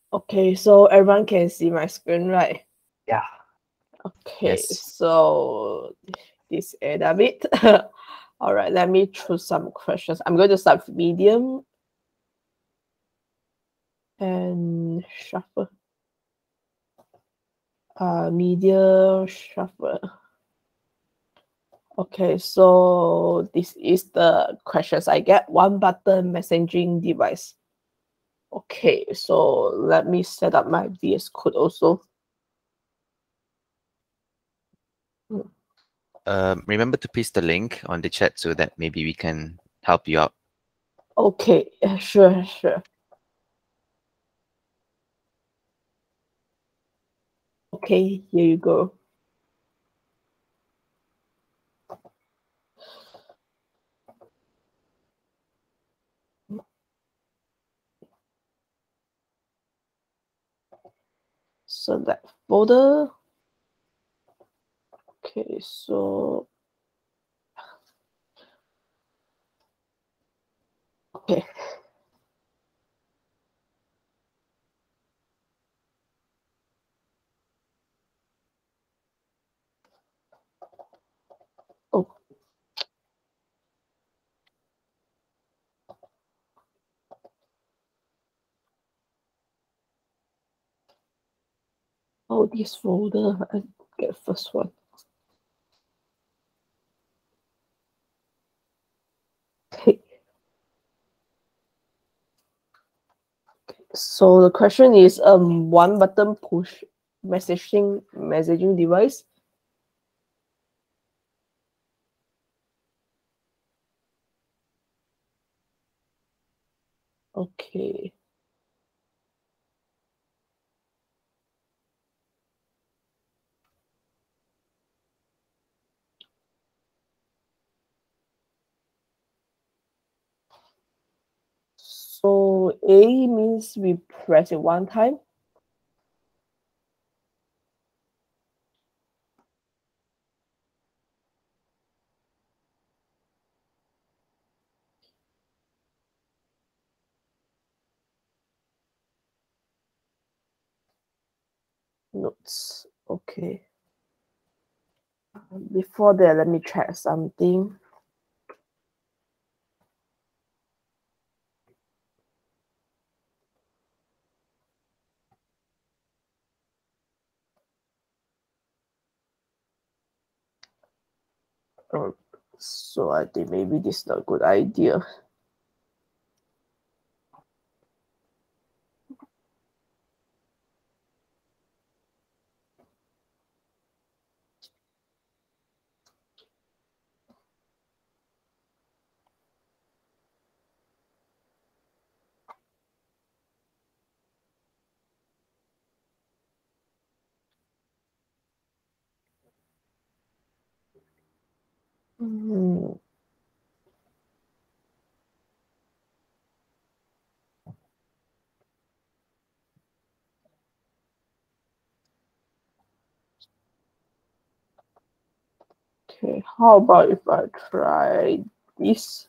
Okay, so everyone can see my screen, right? Yeah. Okay, Yes. so this Edabit. All right, let me choose some questions. I'm going to start with medium and shuffle. Medium shuffle. Okay, so this is the questions I get. One button messaging device. Okay, so let me set up my VS Code also. Remember to paste the link on the chat so that maybe we can help you out. Okay, sure. Okay, here you go. Select folder. Okay, so okay. Oh, this folder. I get first one. Okay. So the question is one button push messaging device. Okay. So A means we press it one time. Notes. Okay. Before that, let me check something. So I think maybe this is not a good idea. Okay, how about if I try this?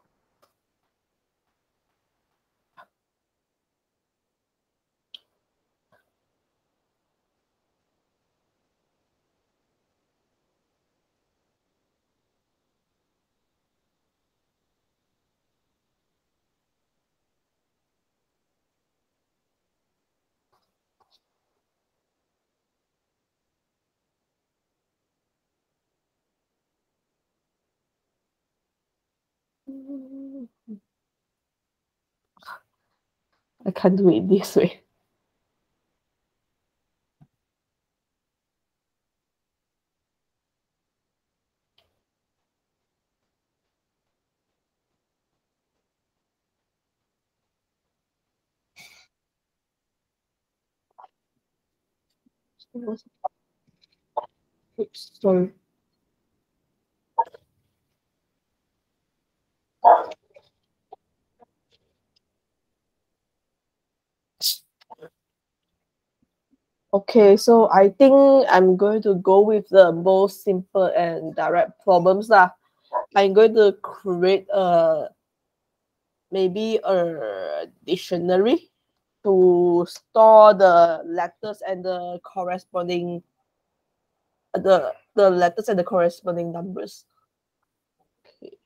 I can't do it this way. Oops, sorry. Okay, so I think I'm going to go with the most simple and direct problems lah. I'm going to create maybe a dictionary. to store the letters and the corresponding the letters and the corresponding numbers. Okay.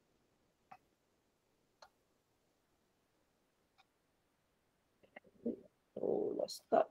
So let's start.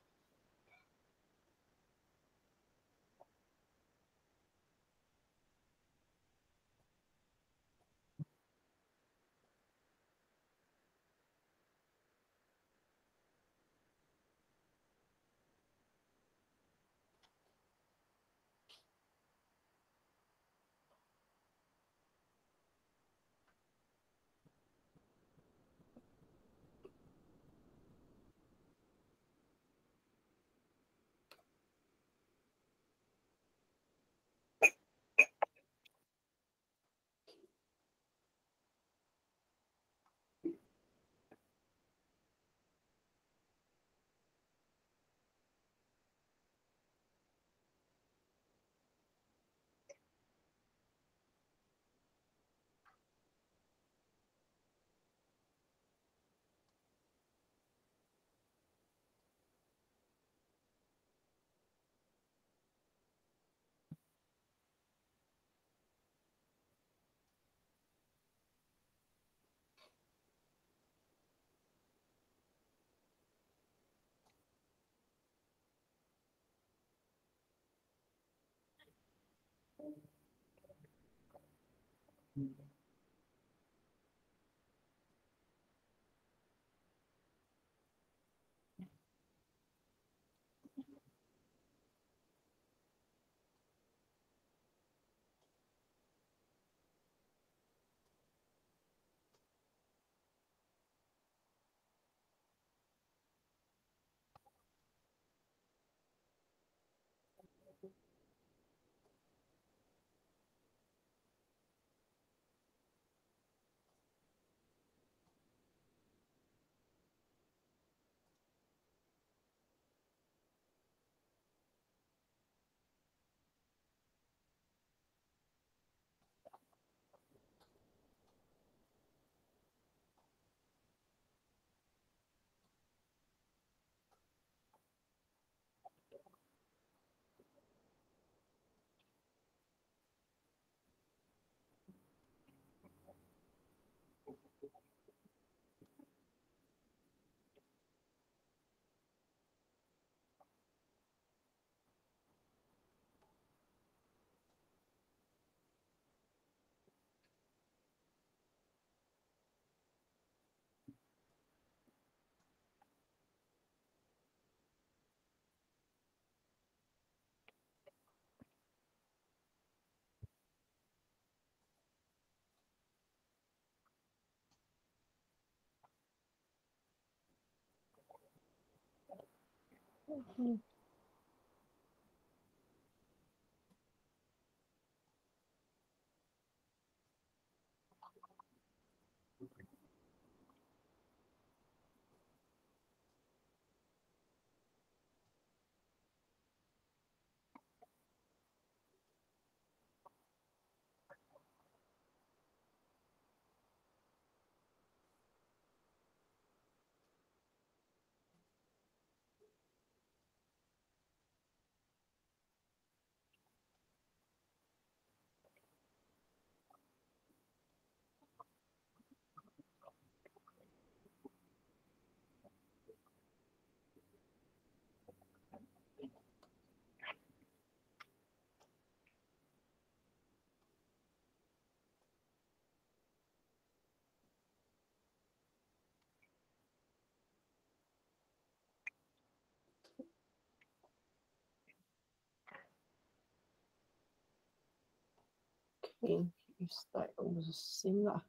Okay, it's like almost the same lah.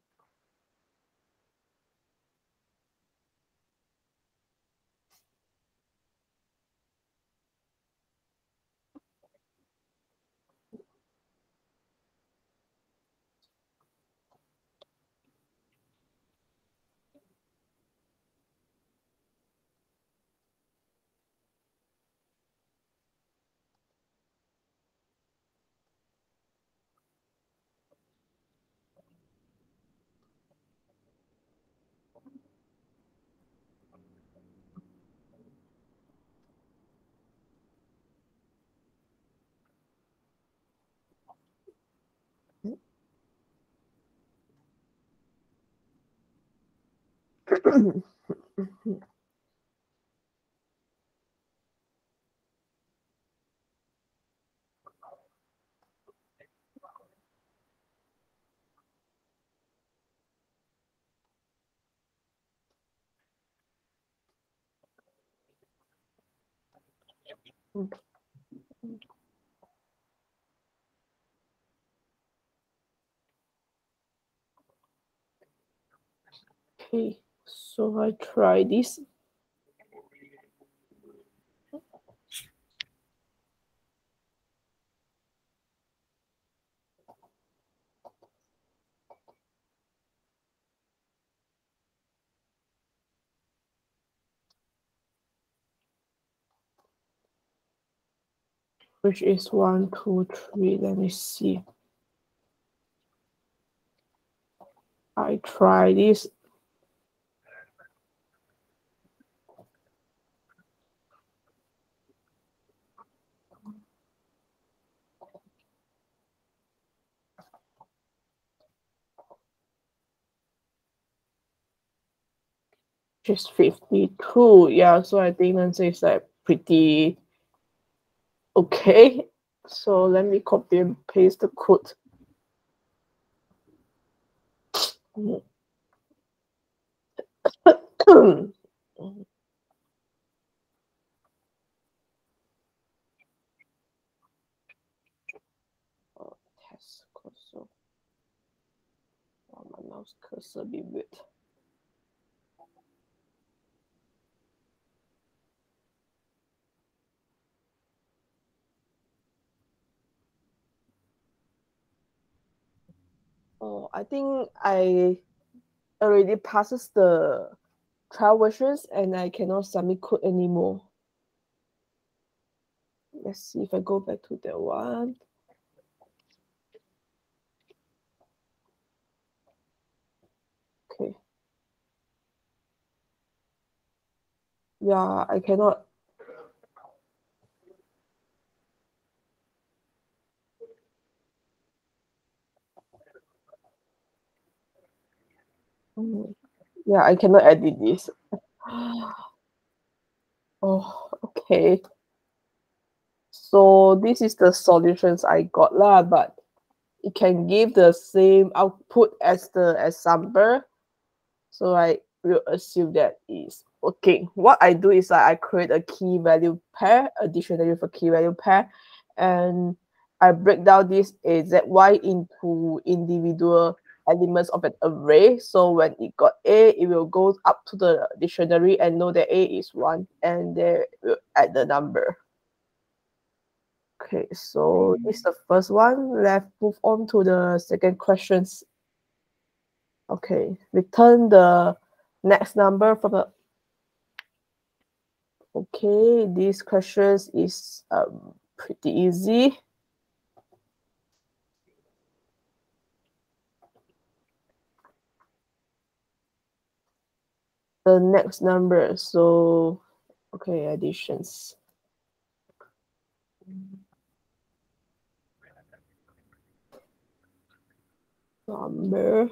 Okay, so I try this. Which is 1, 2, 3. Let me see. I try this. Just 52. Yeah, so I think answer is like pretty okay. So let me copy and paste the code. Test cursor. Oh, my mouse cursor be weird. Oh, I think I already passes the trial versions and I cannot submit code anymore. Let's see if I go back to that one. Okay. Yeah, I cannot. Yeah, I cannot edit this. Oh, okay. So this is the solutions I got lah, but it can give the same output as the example. So I will assume that is working. What I do is I create a key value pair, a dictionary for key value pair, and I break down this AZY into individual elements of an array. So when it got A, it will go up to the dictionary and know that A is 1, and they will add the number. Okay, so this is the first one. Let's move on to the second questions. Okay, return the next number from the. Okay, these questions is pretty easy. The next number, so okay, additions. Number.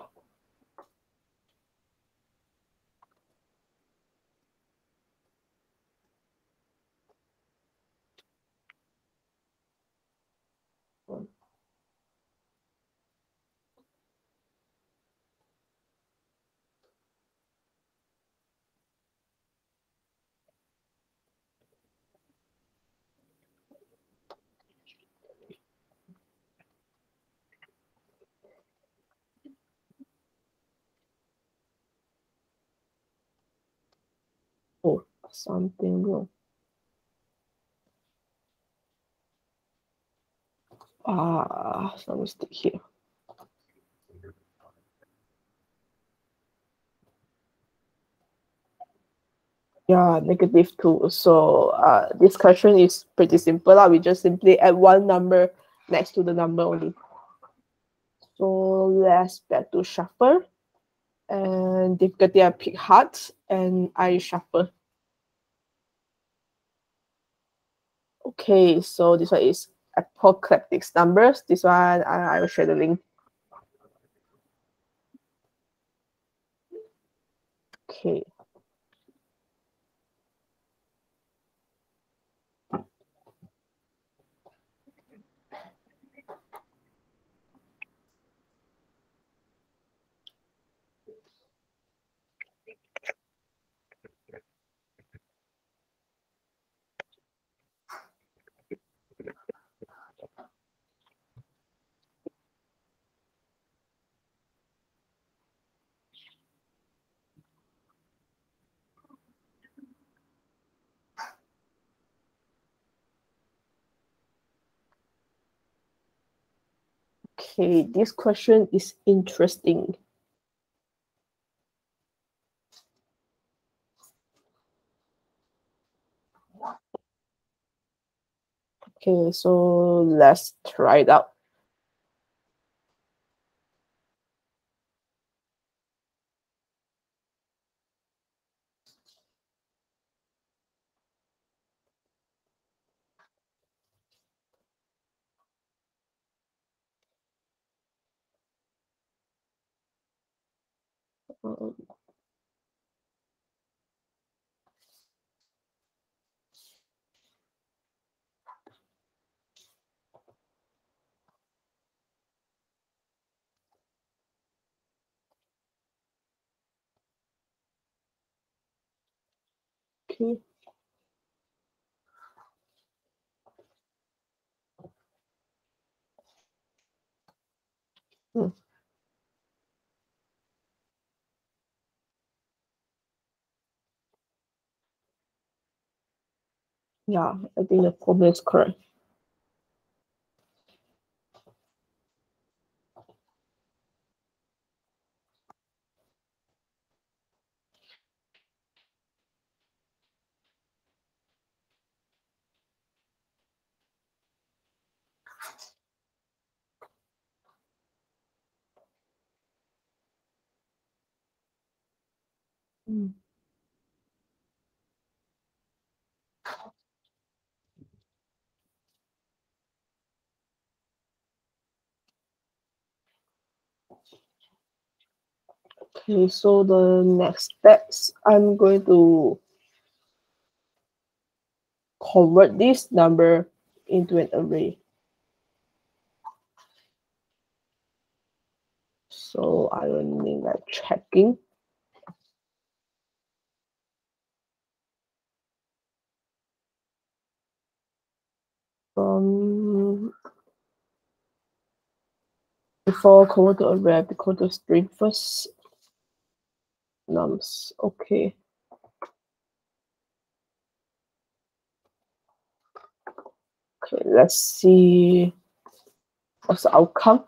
Oh, something wrong. Some mistake here. Yeah, -2. So this question is pretty simple. We just simply add one number next to the number only. So let's back to shuffle. And difficulty I pick hearts and I shuffle. Okay, so this one is apocalyptic numbers. This one I will share the link. Okay. Okay, this question is interesting. Okay, so let's try it out. Okay. Hmm. Yeah, I think the formula is correct. Hmm. Okay, so the next steps, I'm going to convert this number into an array. So I will need like checking. Before convert to array, I have to convert to string first. Nums. Okay. Okay, let's see what's the outcome.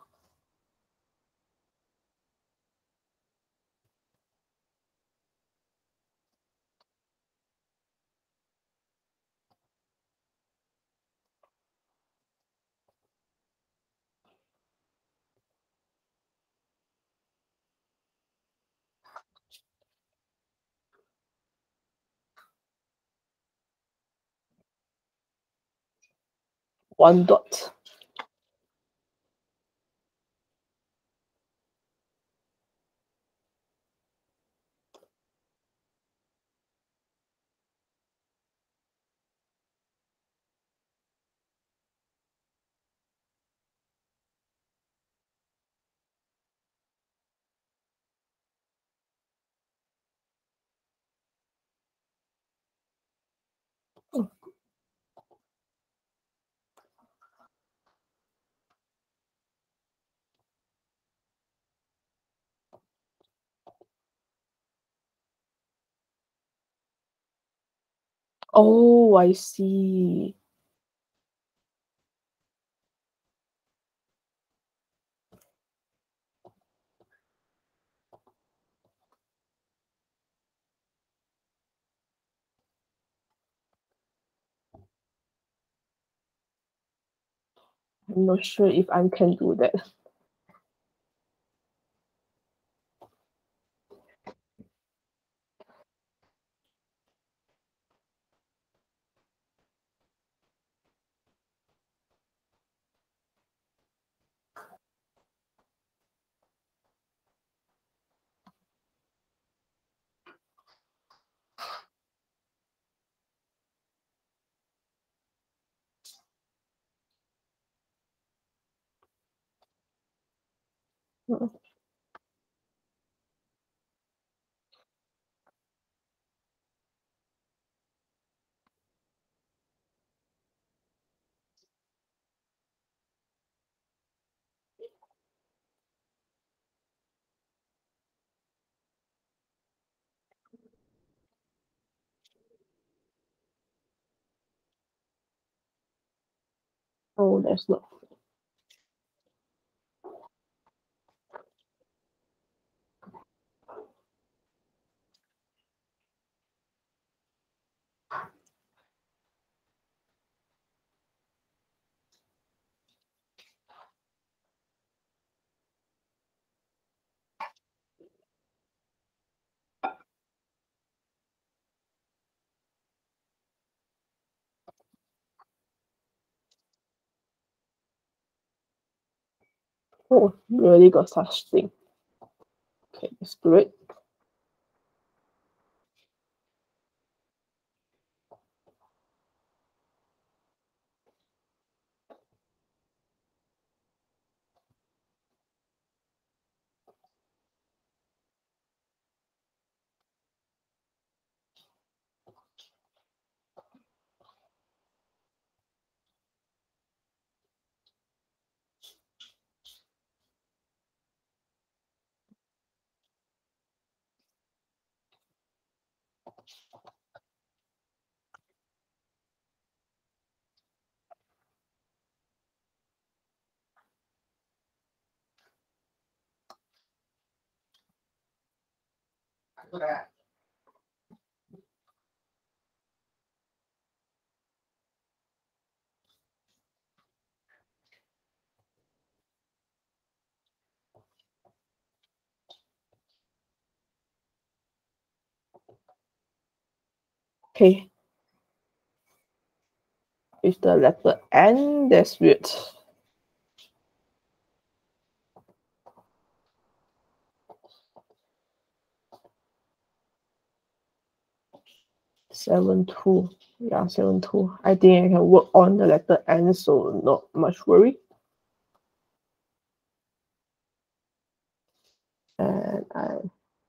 One dot. Oh, I see. I'm not sure if I can do that. Mm. Oh, that's not. Oh, really got such thing. Okay, spirit. Okay, with the letter N, that's weird. Seven two. Yeah, 7-2. I think I can work on the letter N, so not much worry. And I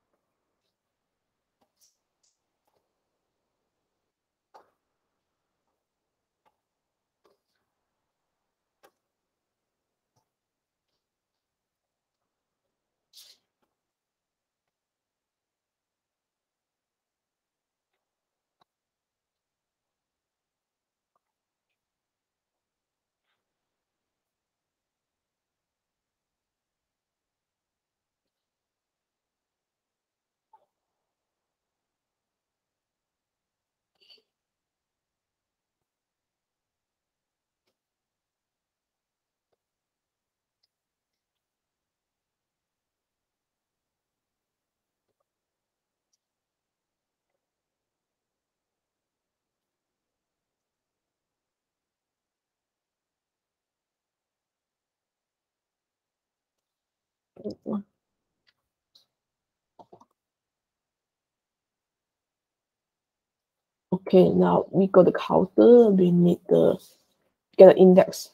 okay, now we got the counter, we need the get an index.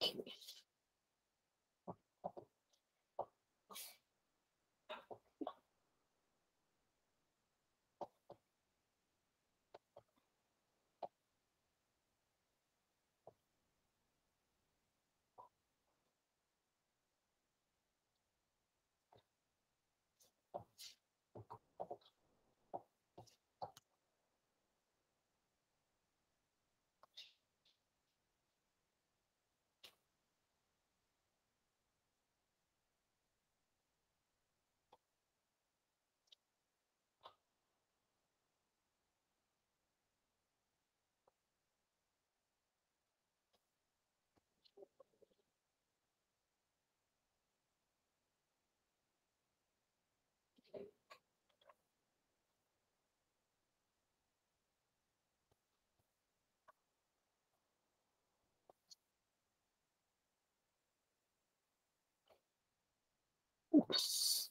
Oops.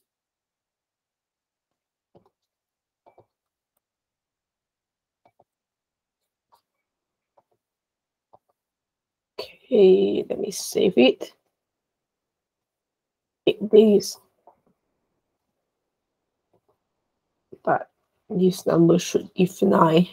Okay, let me save it. 8 days. But this number should give 9.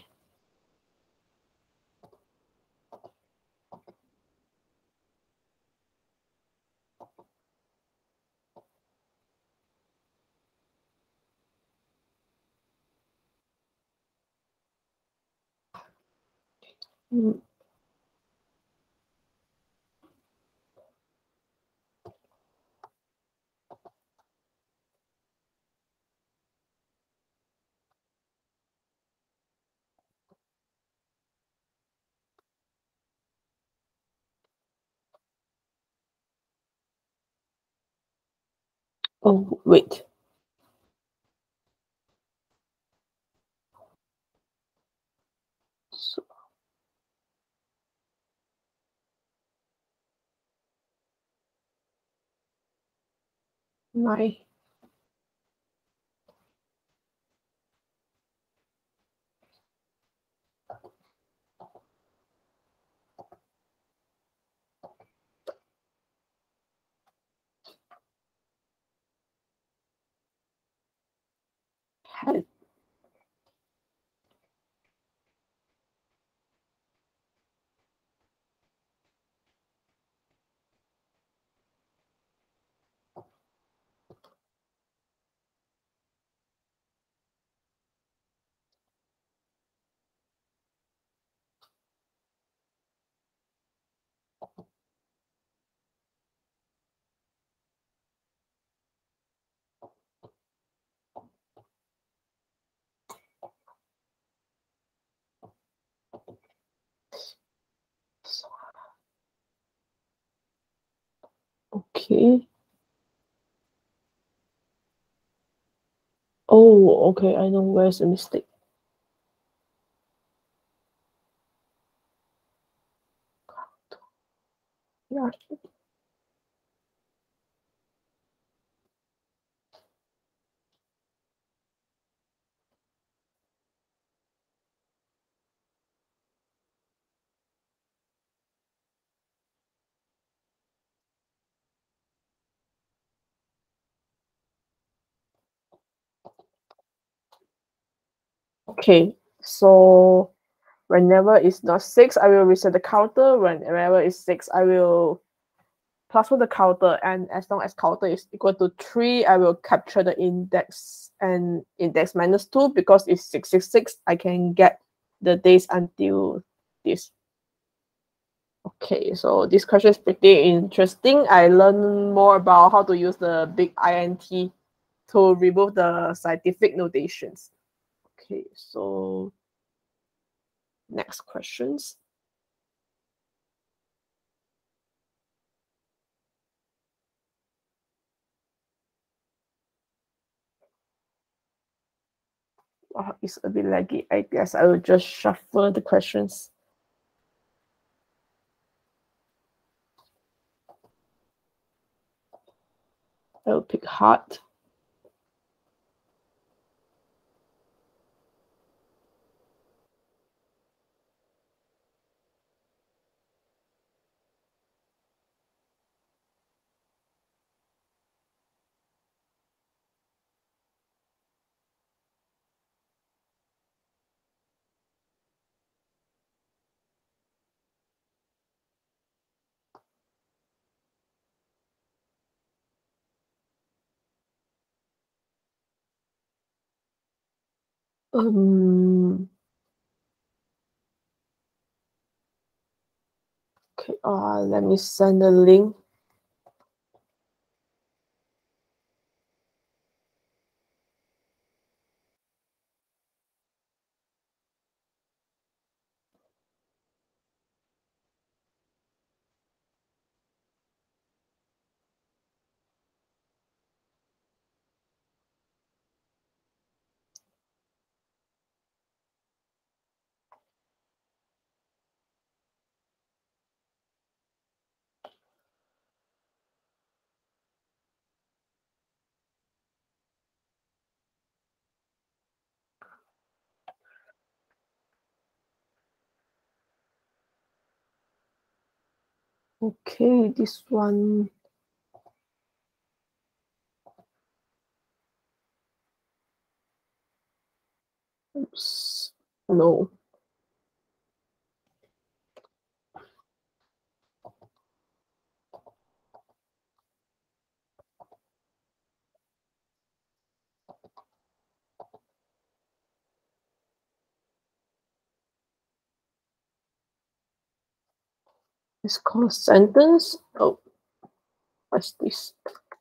Oh, wait. So, 9. Had okay. Oh, okay. I know where's the mistake. Yeah. Okay. So whenever it's not 6, I will reset the counter. Whenever it's 6, I will transfer the counter. And as long as counter is equal to 3, I will capture the index and index minus 2 because it's 666. I can get the days until this. Okay, so this question is pretty interesting. I learned more about how to use the big INT to remove the scientific notations. Okay, so next questions. It's a bit laggy. I guess I will just shuffle the questions. I will pick heart. Um. Okay. Let me send the link. Okay, this one. Oops. No. It's called sentence. Oh, what's this?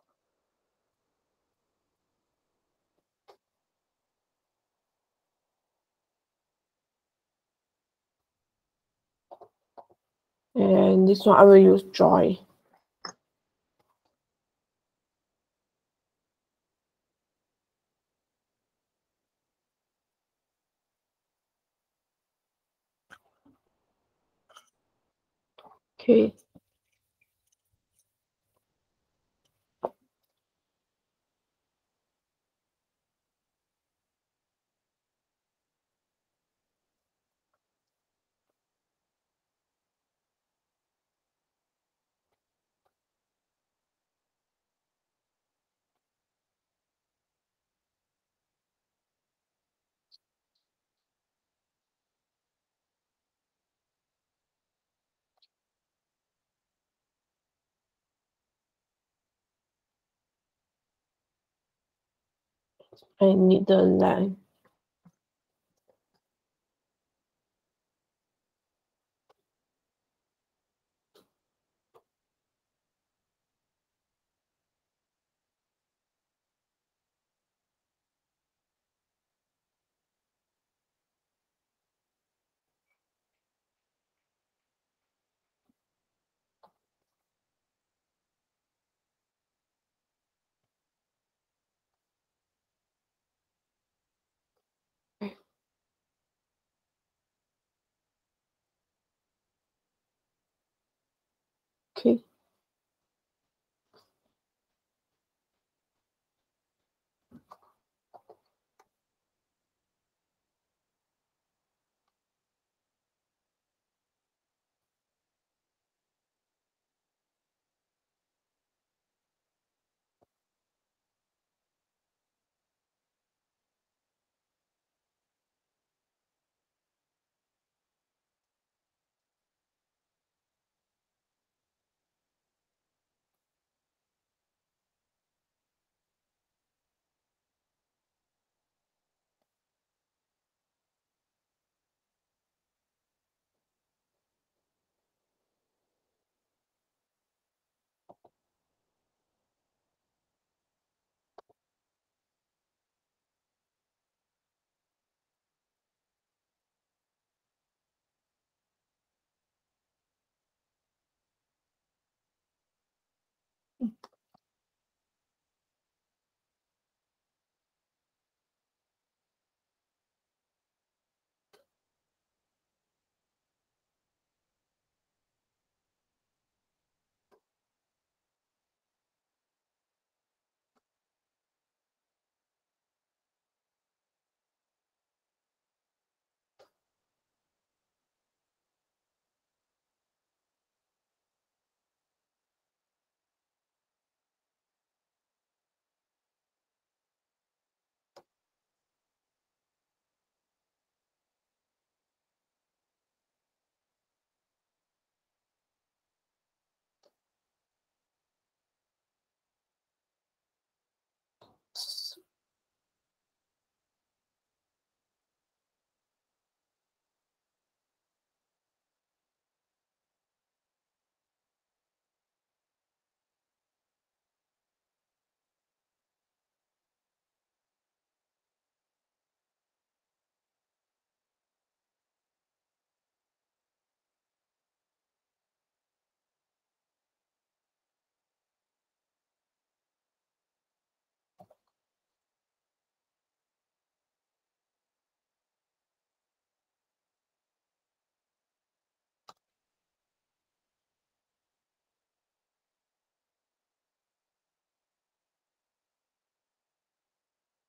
And this one I will use joy. Okay. I need the line. Okay.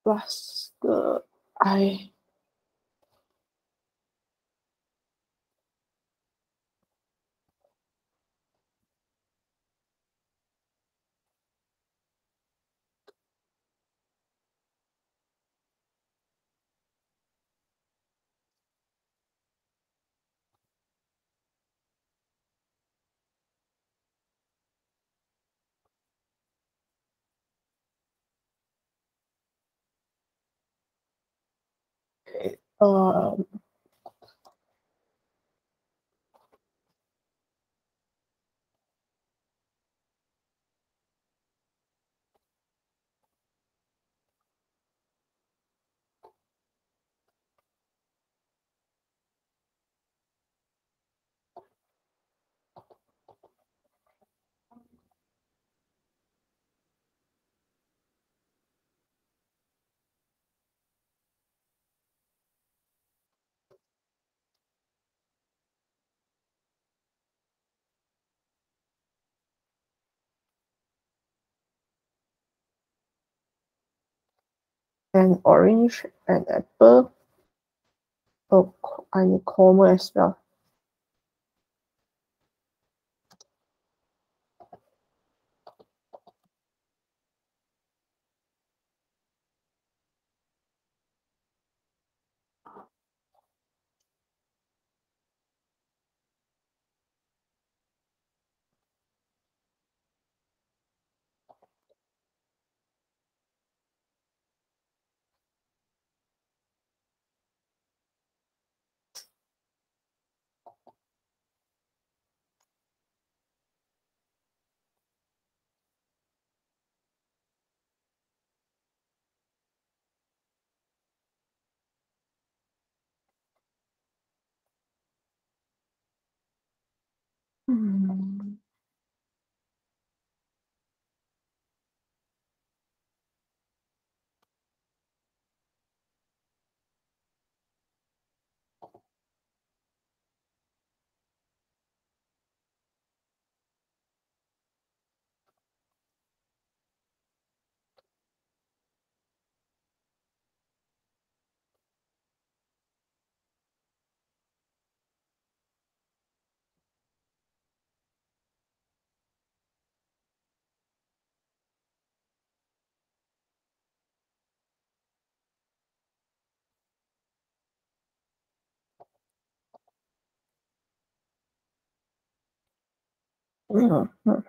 plus the I um and orange and apple. Oh, I need comma as well. Hmm. Mhm.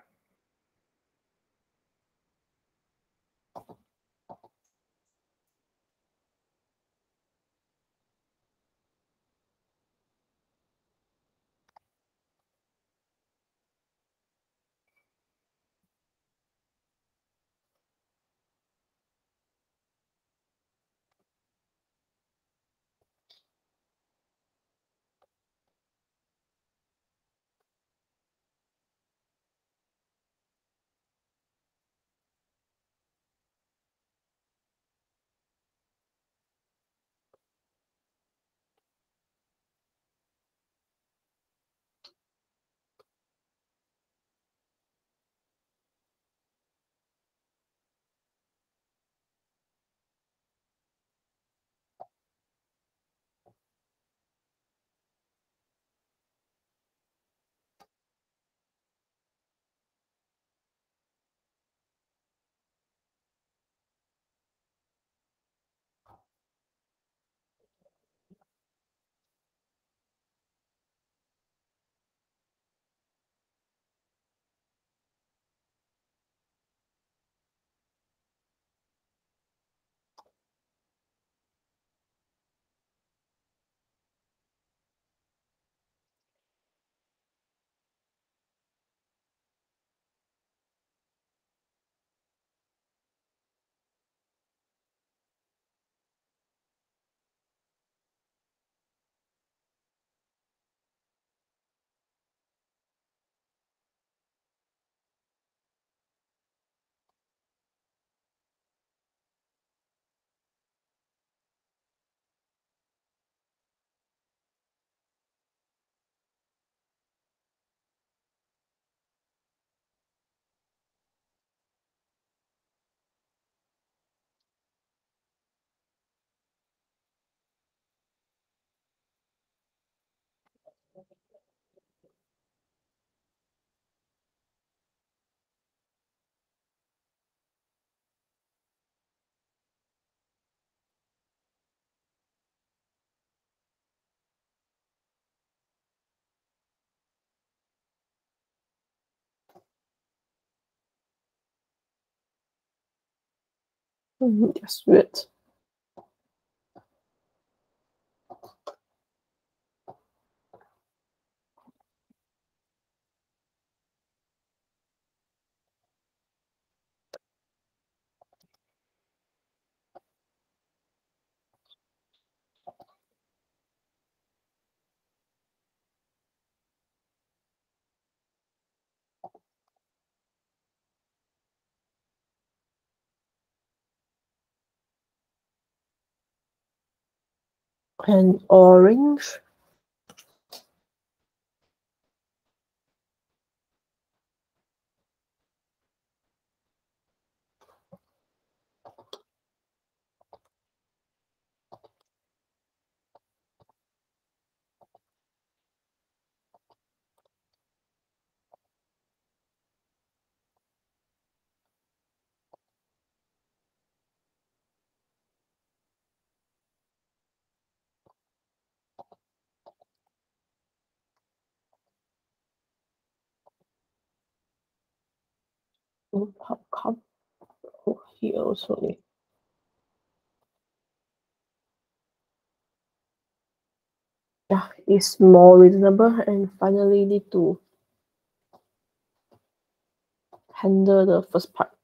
That's weird. And orange. How come? Oh, here also. Yeah, it's more reasonable, and finally need to handle the first part.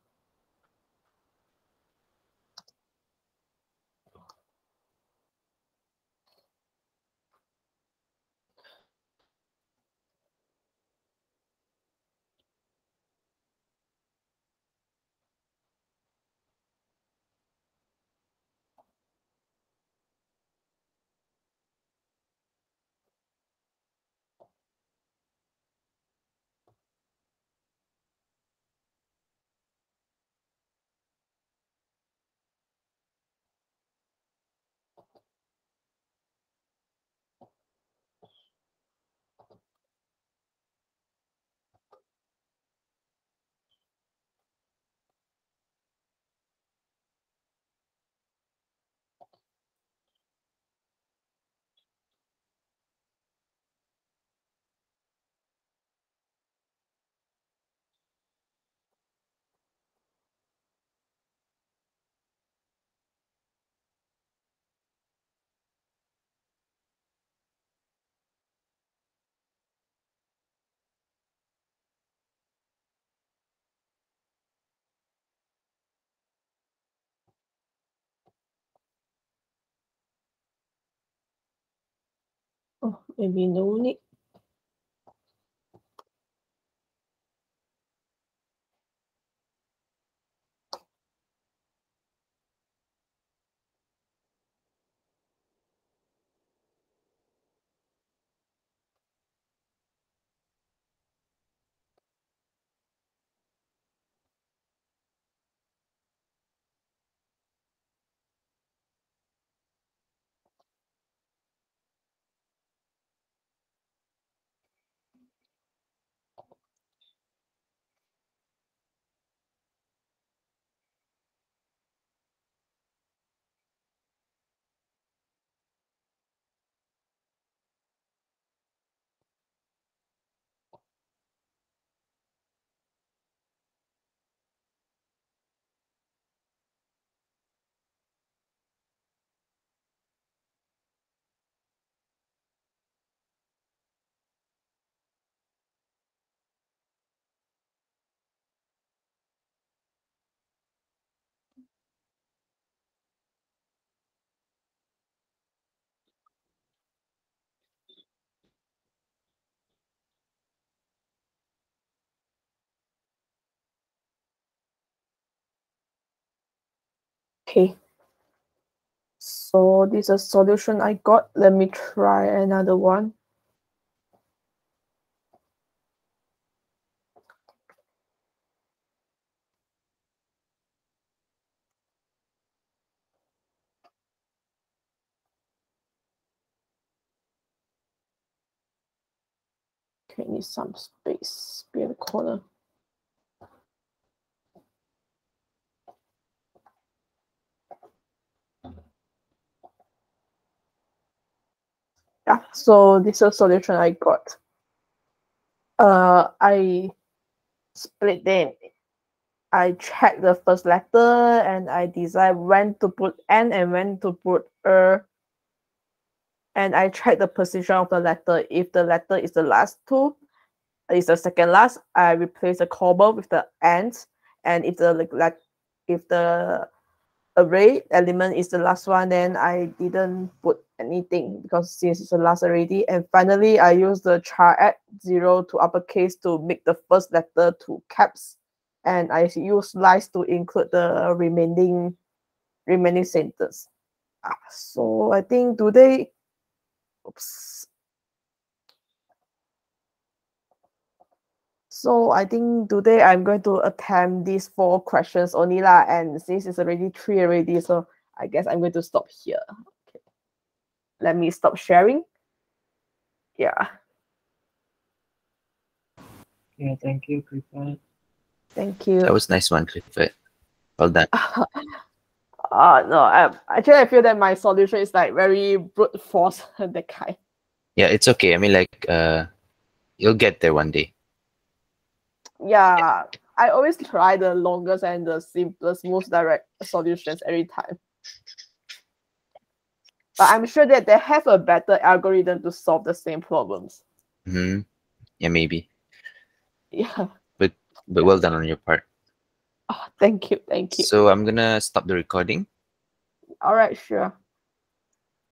Oh, maybe no need. Okay. So this is a solution I got. Let me try another one. Okay, need some space. Be in the corner. Yeah, so this is a solution I got. I split them. I check the first letter and I decide when to put N and when to put and I check the position of the letter. If the letter is the last two, is the second last, I replace the comma with the ends. And if the array element is the last one, then I didn't put anything because since it's the last already. And finally, I use the char at 0 to uppercase to make the first letter to caps, and I use slice to include the remaining sentence. So I think today, oops. So I think today I'm going to attempt these 4 questions only lah, and since it's already 3 already, so I guess I'm going to stop here. Okay. Let me stop sharing. Yeah. Yeah, thank you, Clifford. Thank you. That was nice one, Clifford. Well done. No, actually I feel that my solution is like very brute force that kind. Yeah, it's okay. I mean, like, you'll get there one day. Yeah, I always try the longest and the simplest, most direct solutions every time. But I'm sure that they have a better algorithm to solve the same problems. Mm-hmm. Yeah, maybe. Yeah. But well done on your part. Oh, thank you. So I'm gonna stop the recording. All right, sure.